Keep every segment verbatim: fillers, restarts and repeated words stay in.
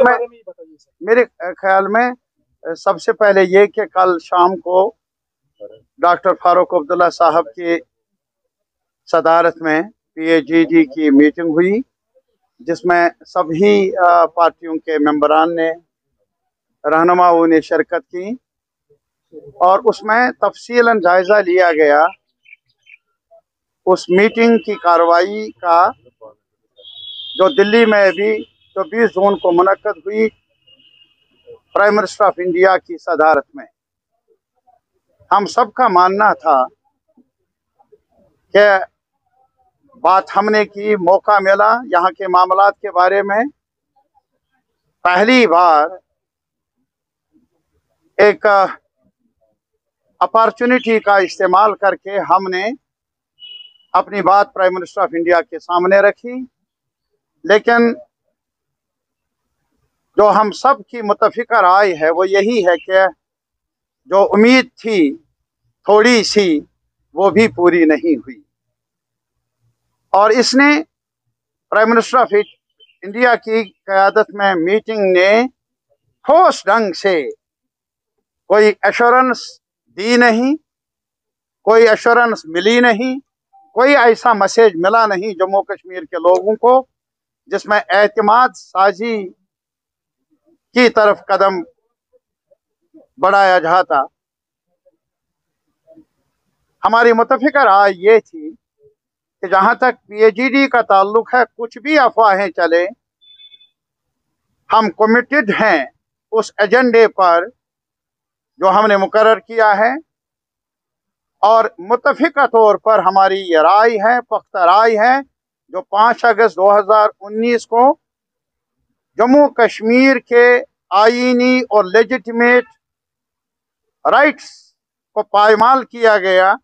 इसमें मेरे ख्याल में सबसे पहले ये कि कल शाम को डॉक्टर फारूक अब्दुल्ला साहब की सदारत में पी ए जी डी की मीटिंग हुई, जिसमें सभी पार्टियों के मेंबरान ने, रहनुमाओं ने शिरकत की और उसमें तफसीलन जायज़ा लिया गया उस मीटिंग की कार्रवाई का जो दिल्ली में भी जो बीस जून को मुनक्कद हुई प्राइम मिनिस्टर ऑफ इंडिया की सदारत में। हम सबका मानना था कि बात हमने की, मौका मिला यहाँ के मामलात के बारे में पहली बार एक अपॉर्चुनिटी का इस्तेमाल करके हमने अपनी बात प्राइम मिनिस्टर ऑफ इंडिया के सामने रखी। लेकिन जो हम सब की मुत्तफ़िक़ा राय है वो यही है कि जो उम्मीद थी थोड़ी सी, वो भी पूरी नहीं हुई और इसने प्राइम मिनिस्टर ऑफ इंडिया की क़यादत में मीटिंग ने ठोस ढंग से कोई एश्योरेंस दी नहीं, कोई एश्योरेंस मिली नहीं, कोई ऐसा मैसेज मिला नहीं जम्मू कश्मीर के लोगों को जिसमें एतमाद साजी की तरफ कदम बढ़ाया जाता। हमारी मुत्तफ़िक़ा राय ये थी कि जहाँ तक पी ए जी डी का ताल्लुक है, कुछ भी अफवाहें चले, हम कमिटेड हैं उस एजेंडे पर जो हमने मुकर्रर किया है और मुत्तफ़िक़ा तौर पर हमारी ये राय है, पुख्ता राय है, जो पाँच अगस्त दो हज़ार उन्नीस को जम्मू कश्मीर के आईनी और लेजिटिमेट राइट्स को पायमाल किया गया,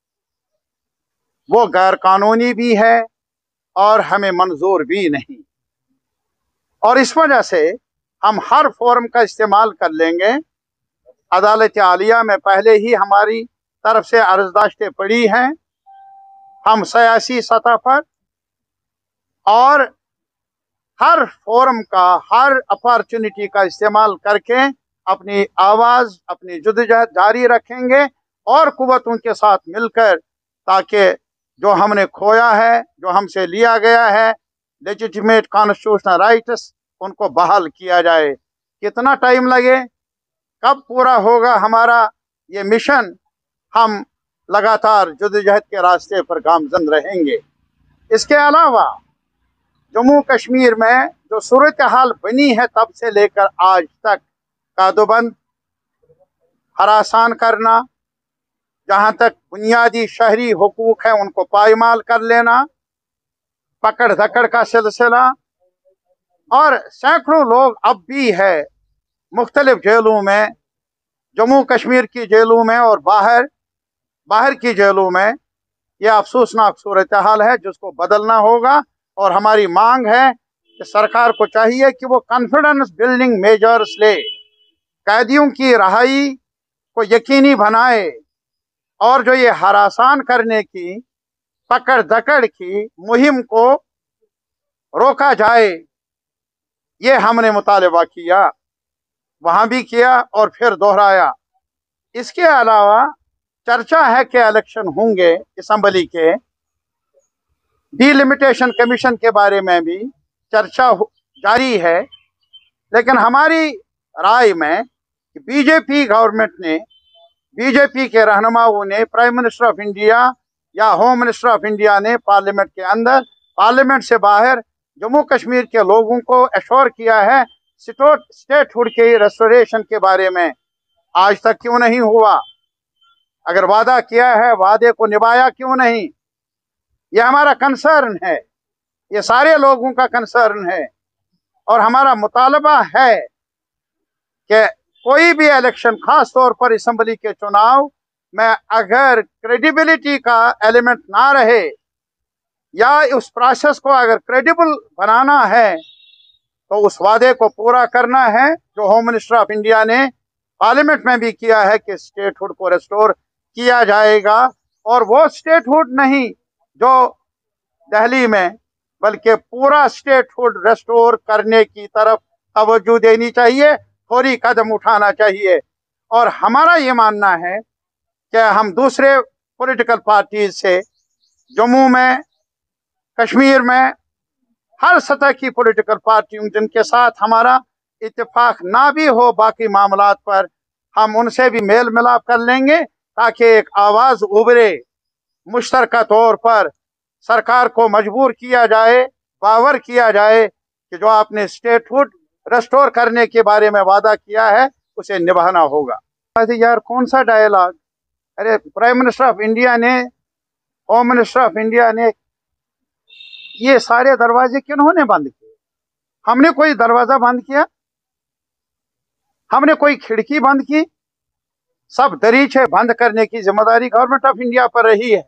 वो गैर कानूनी भी है और हमें मंजूर भी नहीं। और इस वजह से हम हर फोरम का इस्तेमाल कर लेंगे। अदालत आलिया में पहले ही हमारी तरफ से अर्जदाश्तें पड़ी हैं। हम सियासी सतह पर और हर फोरम का, हर अपॉर्चुनिटी का इस्तेमाल करके अपनी आवाज़, अपनी जद्दोजहद जारी रखेंगे और कुव्वतों के साथ मिलकर, ताकि जो हमने खोया है, जो हमसे लिया गया है लेजिटिमेट कॉन्स्टिट्यूशनल राइट्स, उनको बहाल किया जाए। कितना टाइम लगे, कब पूरा होगा हमारा ये मिशन, हम लगातार जद्दोजहद के रास्ते पर गामजन रहेंगे। इसके अलावा जम्मू कश्मीर में जो सूरत हाल बनी है तब से लेकर आज तक, कादोबंद, हरासान करना, जहाँ तक बुनियादी शहरी हुकूक है उनको पायमाल कर लेना, पकड़ धकड़ का सिलसिला, और सैकड़ों लोग अब भी है मुख्तलिफ जेलों में, जम्मू कश्मीर की जेलों में और बाहर बाहर की जेलों में। यह अफसोसनाक सूरत हाल है जिसको बदलना होगा और हमारी मांग है कि सरकार को चाहिए कि वो कॉन्फिडेंस बिल्डिंग मेजर्स ले, कैदियों की रहाई को यकीनी बनाए और जो ये हरासान करने की, पकड़ दकड़ की मुहिम को रोका जाए। ये हमने मुतालबा किया, वहाँ भी किया और फिर दोहराया। इसके अलावा चर्चा है कि इलेक्शन होंगे असम्बली के, डिलिमिटेशन कमीशन के बारे में भी चर्चा जारी है। लेकिन हमारी राय में बीजेपी गवर्नमेंट ने, बीजेपी के रहनुमाओं ने, प्राइम मिनिस्टर ऑफ इंडिया या होम मिनिस्टर ऑफ इंडिया ने पार्लियामेंट के अंदर, पार्लियामेंट से बाहर जम्मू कश्मीर के लोगों को एश्योर किया है स्टेटहुड के रेस्टोरेशन के बारे में। आज तक क्यों नहीं हुआ? अगर वादा किया है, वादे को निभाया क्यों नहीं? यह हमारा कंसर्न है, ये सारे लोगों का कंसर्न है और हमारा मुतालबा है कि कोई भी इलेक्शन, खास तौर पर असम्बली के चुनाव में, अगर क्रेडिबिलिटी का एलिमेंट ना रहे या उस प्रोसेस को अगर क्रेडिबल बनाना है तो उस वादे को पूरा करना है जो होम मिनिस्टर ऑफ इंडिया ने पार्लियामेंट में भी किया है कि स्टेटहुड को रेस्टोर किया जाएगा। और वो स्टेटहुड नहीं जो दिल्ली में, बल्कि पूरा स्टेटहुड रेस्टोर करने की तरफ तवज्जो देनी चाहिए, थोड़ी कदम उठाना चाहिए। और हमारा ये मानना है कि हम दूसरे पॉलिटिकल पार्टीज से जम्मू में, कश्मीर में, हर सतह की पॉलिटिकल पार्टियों जिनके साथ हमारा इत्तेफाक ना भी हो बाकी मामलात पर, हम उनसे भी मेल मिलाप कर लेंगे ताकि एक आवाज़ उभरे, मुश्तरका तौर पर सरकार को मजबूर किया जाए, बावर किया जाए कि जो आपने स्टेटहुड रेस्टोर करने के बारे में वादा किया है उसे निभाना होगा। यार कौन सा डायलॉग? अरे प्राइम मिनिस्टर ऑफ इंडिया ने, होम मिनिस्टर ऑफ इंडिया ने, ये सारे दरवाजे किन्होंने बंद किए? हमने कोई दरवाजा बंद किया? हमने कोई खिड़की बंद की? सब दरीचे बंद करने की जिम्मेदारी गवर्नमेंट ऑफ इंडिया पर रही है।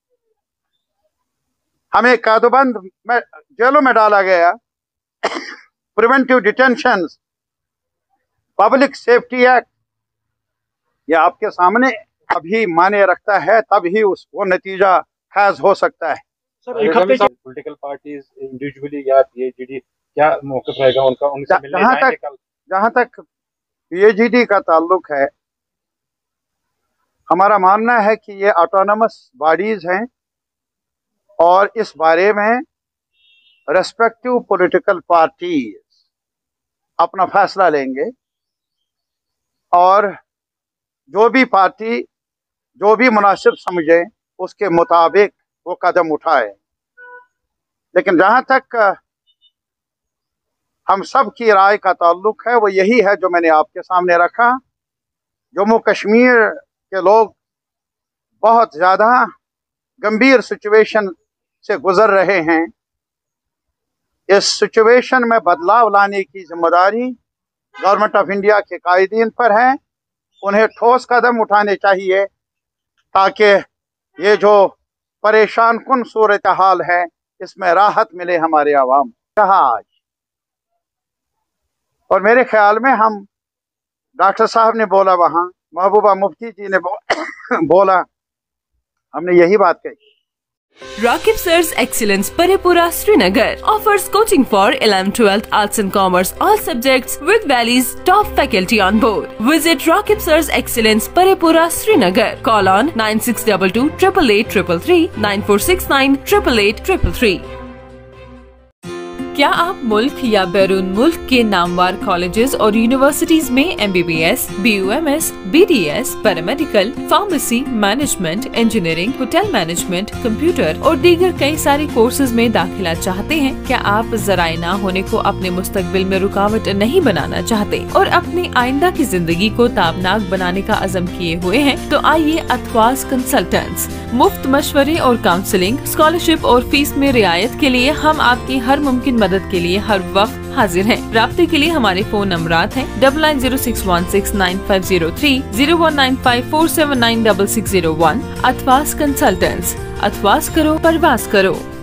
हमें कादोबंद में जेलों में डाला गया, preventive detention, public safety act, ये आपके सामने अभी माने रखता है, तभी उस वो नतीजा फैज हो सकता है। सर एक हफ्ते पॉलिटिकल पार्टीज इंडिविजुअली या पीएचडी क्या मौक़िफ़ रहेगा उनका, उनसे मिलने जाएंगे कल? जहां तक पीएचडी का ताल्लुक है, हमारा मानना है कि ये ऑटोनमस बॉडीज हैं और इस बारे में रेस्पेक्टिव पॉलिटिकल पार्टीज अपना फैसला लेंगे और जो भी पार्टी जो भी मुनासिब समझे उसके मुताबिक वो कदम उठाए। लेकिन जहाँ तक हम सब की राय का ताल्लुक है वो यही है जो मैंने आपके सामने रखा। जम्मू कश्मीर के लोग बहुत ज़्यादा गंभीर सिचुएशन से गुज़र रहे हैं। इस सिचुएशन में बदलाव लाने की जिम्मेदारी गवर्नमेंट ऑफ इंडिया के कायदीन पर है। उन्हें ठोस कदम उठाने चाहिए ताकि ये जो परेशान कुन सूरत हाल है इसमें राहत मिले हमारे आवाम को। आज और मेरे ख्याल में हम डॉक्टर साहब ने बोला, वहाँ महबूबा मुफ्ती जी ने बोला, हमने यही बात कही। Rakib Sir's Excellence Parepura Srinagar offers coaching for eleventh twelfth Arts and Commerce all subjects with Valley's top faculty on board. Visit Rakib Sir's Excellence Parepura Srinagar. Call on nine six two two, eight eight eight three three, nine four six nine, eight eight eight three three. क्या आप मुल्क या बैरून मुल्क के नामवार colleges और universities में MBBS, BUMS, BDS, paramedical, pharmacy, management, engineering, hotel management, computer और दीगर कई सारे कोर्सेज में दाखिला चाहते हैं? क्या आप ज़राए ना होने को अपने मुस्तकबिल में रुकावट नहीं बनाना चाहते और अपनी आइंदा की जिंदगी को ताबनाक बनाने का अज़म किए हुए हैं? तो आइए अथवास कंसल्टेंट्स मुफ्त मशवरे और काउंसलिंग, स्कॉलरशिप और फीस में रियायत के लिए हम आपकी हर मुमकिन मदद के लिए हर वक्त हाजिर हैं। राब्ते के लिए हमारे फोन नंबरात हैं double nine zero six one six nine five zero three, zero one nine five four seven nine double six zero one. अथवास कंसल्टेंट्स, अथवास करो, परवास करो।